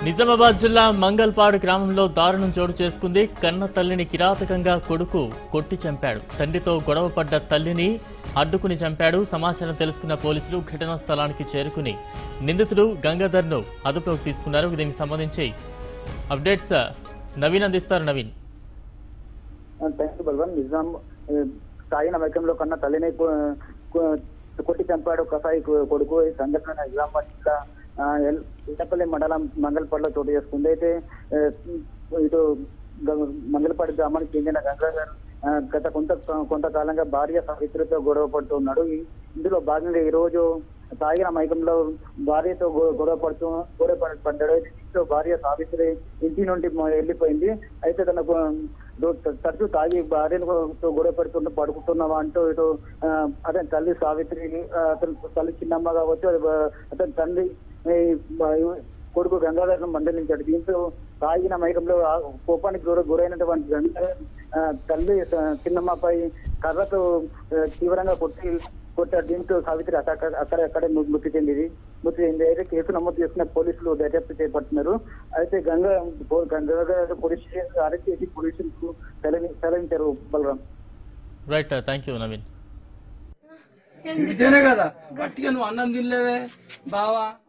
నిజామాబాద్ జిల్లా మంగల్పాడు గ్రామంలో దారుణం చోటు చేసుకుంది. కన్న తల్లిని కిరాతకంగా కొడుకు కొట్టి చంపాడు. తండ్రితో గొడవపడ్డ తల్లిని అడ్డుకుని చంపాడు. సమాచారం తెలుసుకున్న పోలీసులు ఘటనా స్థలానికి చేరుకుని నిందితుడు గంగాధర్ను అదుపులోకి తీసుకున్నారు. దీనికి సంబంధించి అప్డేట్స్ నవీన్ అందిస్తారు. నవీన్, నిజాం తాగిన మైకంలో కన్న తల్లిని కొట్టి చంపాడు కసాయి కొడుకు. ఈ సంఘటన నిజామాబాద్ జిల్లా ఇటపల్లి మండలం మంగళపాడులో చోటు చేసుకుంది. అయితే ఇటు మంగళపాడు గ్రామానికి చెందిన గంగాధర్ గత కొంతకాలంగా భార్య సావిత్రితో గొడవ పడుతున్నాడు. ఇందులో భాగంగా ఈ రోజు తాగిన మైకంలో భార్యతో గొడవ పడ్డాడు. దీంతో భార్య సావిత్రి ఇంటి నుండి వెళ్ళిపోయింది. అయితే తనకు తరచూ తాగి భార్యతో గొడవ పడుకుంటున్నావా అంటూ ఇటు అతని తల్లి సావిత్రి, అతని తల్లి చిన్నమ్మ కావచ్చు, అతని తండ్రి కొడుకు గంగాధర్ను మందలించాడు. దీంతో తాగిన మైకంలో కోపానికి గురైనటువంటి గంగాధర్ తల్లి చిన్నమ్మపై కర్రతో తీవ్రంగా కొట్టాడు. దీంతో సావిత్రి అక్కడే మృతి చెందింది. అయితే కేసు నమోదు చేసుకున్న పోలీసులు దర్యాప్తు చేపడుతున్నారు. అయితే గంగాధర్ పోలీస్ అరెస్ట్ చేసి పోలీసులకు తరలించారు. Balaram, right, thank you Naveen. కదా గట్టిగా నువ్వు అన్నం తినలేవే బావా.